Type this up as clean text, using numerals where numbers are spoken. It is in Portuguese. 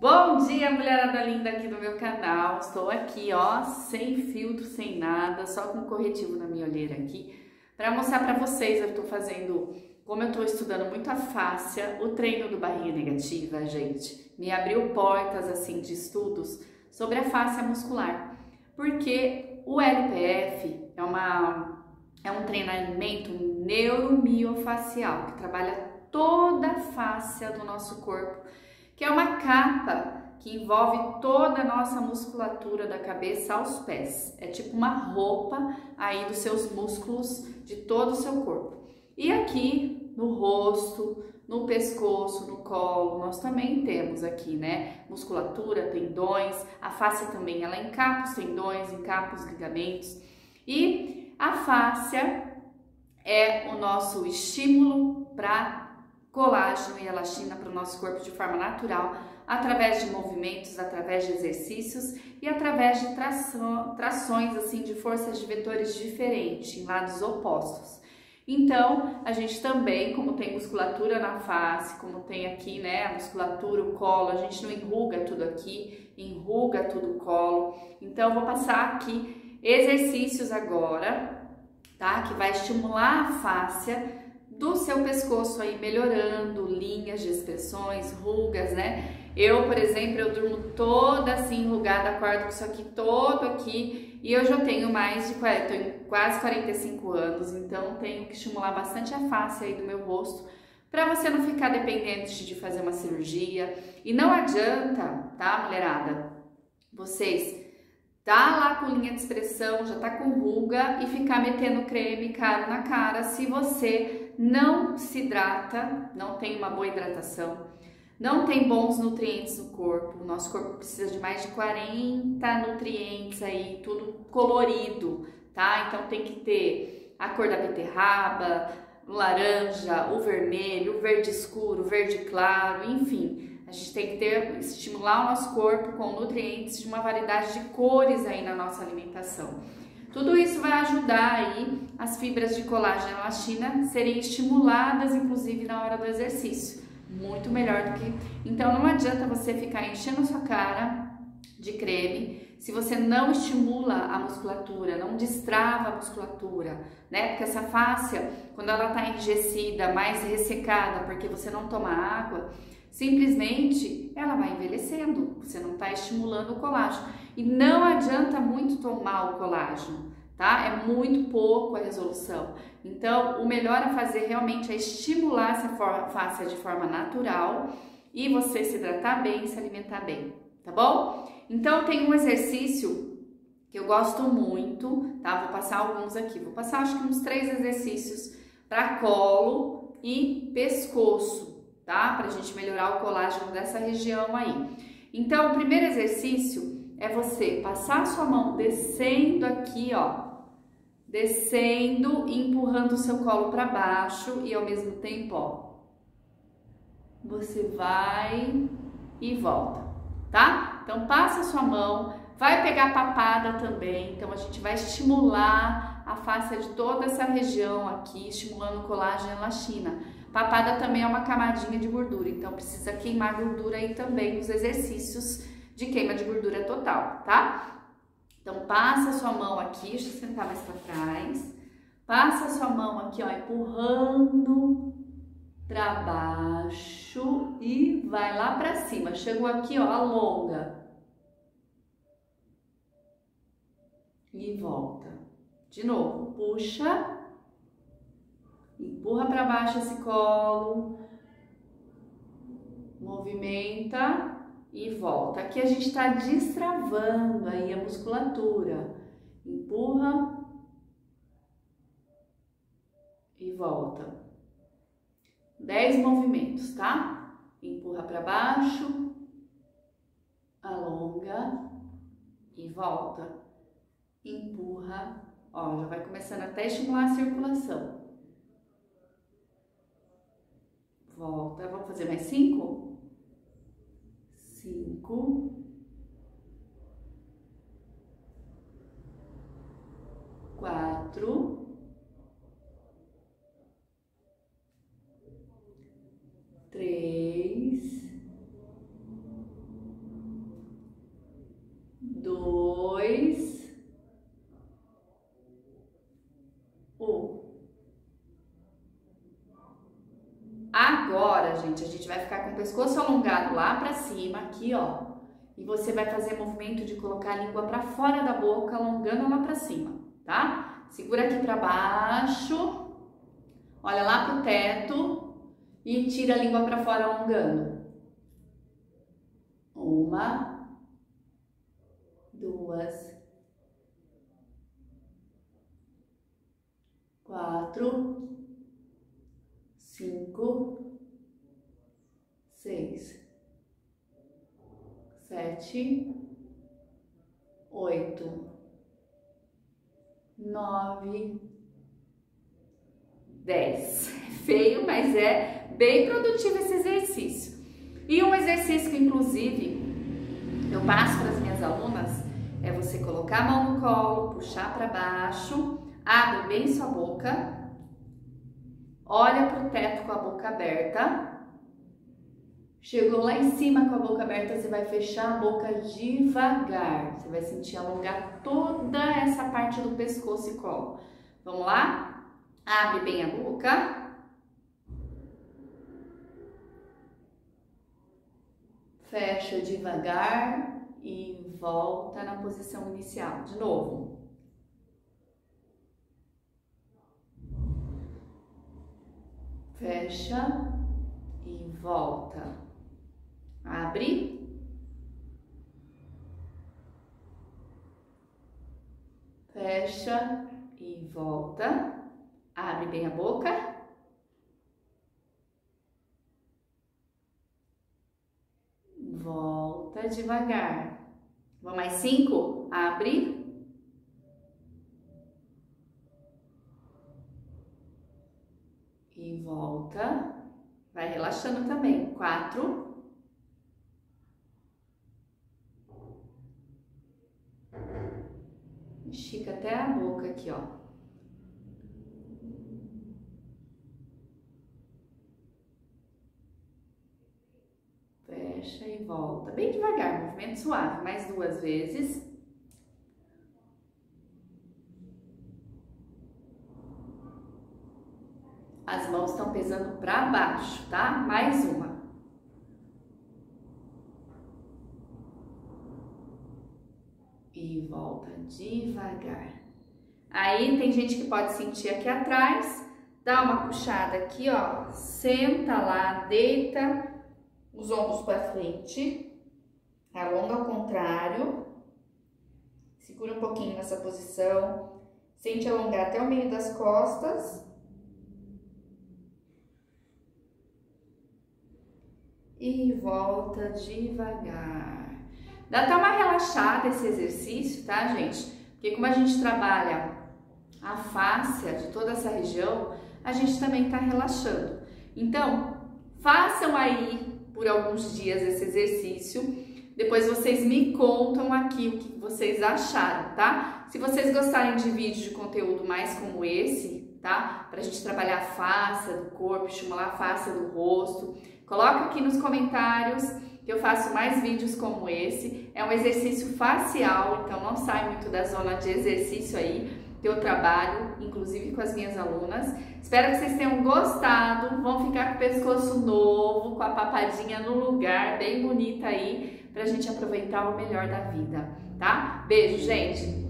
Bom dia, mulherada linda aqui do meu canal. Estou aqui, ó, sem filtro, sem nada, só com corretivo na minha olheira aqui, para mostrar para vocês. Eu estou fazendo, como eu estou estudando muito a fáscia, o treino do barriga negativa, gente, me abriu portas assim de estudos sobre a fáscia muscular, porque o LPF é um treinamento neuromiofacial que trabalha toda a fáscia do nosso corpo, que é uma capa que envolve toda a nossa musculatura da cabeça aos pés. É tipo uma roupa aí dos seus músculos de todo o seu corpo. E aqui no rosto, no pescoço, no colo, nós também temos aqui, né, musculatura, tendões. A fáscia também, ela encapa os tendões, encapa os ligamentos. E a fáscia é o nosso estímulo para colágeno e elastina para o nosso corpo de forma natural, através de movimentos, através de exercícios e através de trações assim de forças de vetores diferentes, em lados opostos. Então, a gente também, como tem musculatura na face, como tem aqui, né, a musculatura, o colo, a gente não enruga tudo aqui, enruga tudo o colo. Então, eu vou passar aqui exercícios agora, tá, que vai estimular a fáscia do seu pescoço aí, melhorando linhas de expressões, rugas, né? Eu, por exemplo, eu durmo toda assim enrugada, acordo com isso aqui todo aqui, e eu já tenho mais de quase 45 anos, então tenho que estimular bastante a face aí do meu rosto, para você não ficar dependente de fazer uma cirurgia. E não adianta, tá, mulherada, vocês tá lá com linha de expressão, já tá com ruga e ficar metendo creme caro na cara se você não se hidrata, não tem uma boa hidratação, não tem bons nutrientes no corpo. O nosso corpo precisa de mais de 40 nutrientes aí, tudo colorido, tá? Então tem que ter a cor da beterraba, o laranja, o vermelho, o verde escuro, o verde claro, enfim. A gente tem que estimular o nosso corpo com nutrientes de uma variedade de cores aí na nossa alimentação. Tudo isso vai ajudar aí as fibras de colágeno e elastina serem estimuladas, inclusive na hora do exercício. Muito melhor do que... Então não adianta você ficar enchendo a sua cara de creme se você não estimula a musculatura, não destrava a musculatura, né? Porque essa fáscia, quando ela tá enrijecida, mais ressecada, porque você não toma água, simplesmente ela vai envelhecendo, você não está estimulando o colágeno. E não adianta muito tomar o colágeno, tá? É muito pouco a resolução. Então, o melhor a fazer realmente é estimular essa fáscia de forma natural e você se hidratar bem, se alimentar bem, tá bom? Então, tem um exercício que eu gosto muito, tá? Vou passar alguns aqui. Vou passar, acho que uns 3 exercícios para colo e pescoço, tá? Pra gente melhorar o colágeno dessa região aí. Então, o primeiro exercício é você passar a sua mão descendo aqui, ó, descendo e empurrando o seu colo para baixo e ao mesmo tempo, ó, você vai e volta, tá? Então, passa a sua mão, vai pegar a papada também, então a gente vai estimular a face de toda essa região aqui, estimulando o colágeno e elastina. Papada também é uma camadinha de gordura, então precisa queimar gordura aí também nos exercícios de queima de gordura total, tá? Então passa a sua mão aqui, deixa eu sentar mais para trás. Passa a sua mão aqui, ó, empurrando para baixo e vai lá para cima. Chegou aqui, ó, alonga. E volta. De novo, puxa. Empurra para baixo esse colo, movimenta e volta. Aqui a gente está destravando aí a musculatura. Empurra e volta. 10 movimentos, tá? Empurra para baixo, alonga e volta. Empurra, ó, já vai começando até a estimular a circulação. Volta, vamos fazer mais 5? 5, 4, 3, 2, 1. Agora, gente, a gente vai ficar com o pescoço alongado lá pra cima, aqui, ó. E você vai fazer movimento de colocar a língua pra fora da boca, alongando lá pra cima, tá? Segura aqui pra baixo, olha lá pro teto e tira a língua pra fora, alongando. 1, 2, 4, 5, 6, 7, 8, 9, 10. Feio, mas é bem produtivo esse exercício. E um exercício que, inclusive, eu passo para as minhas alunas é você colocar a mão no colo, puxar para baixo, abre bem sua boca, olha para o teto com a boca aberta. Chegou lá em cima com a boca aberta, você vai fechar a boca devagar. Você vai sentir alongar toda essa parte do pescoço e colo. Vamos lá? Abre bem a boca. Fecha devagar e volta na posição inicial. De novo. Fecha e volta. Abre. Fecha e volta. Abre bem a boca. Volta devagar. Vamos mais 5? Abre. E volta. Vai relaxando também. 4. Estica até a boca aqui, ó. Fecha e volta. Bem devagar, movimento suave. Mais 2 vezes. As mãos estão pesando para baixo, tá? Mais uma. E volta devagar. Aí tem gente que pode sentir aqui atrás, dá uma puxada aqui, ó, senta lá, deita os ombros para frente, alonga ao contrário, segura um pouquinho nessa posição, sente alongar até o meio das costas. E volta devagar. Dá até uma relaxada esse exercício, tá, gente? Porque como a gente trabalha a fáscia de toda essa região, a gente também tá relaxando. Então, façam aí por alguns dias esse exercício. Depois vocês me contam aqui o que vocês acharam, tá? Se vocês gostarem de vídeos de conteúdo mais como esse, tá? Pra gente trabalhar a face do corpo, estimular a face do rosto, coloca aqui nos comentários que eu faço mais vídeos como esse. É um exercício facial, então não sai muito da zona de exercício aí que eu trabalho, inclusive com as minhas alunas. Espero que vocês tenham gostado. Vão ficar com o pescoço novo, com a papadinha no lugar, bem bonita aí, pra gente aproveitar o melhor da vida, tá? Beijo, gente!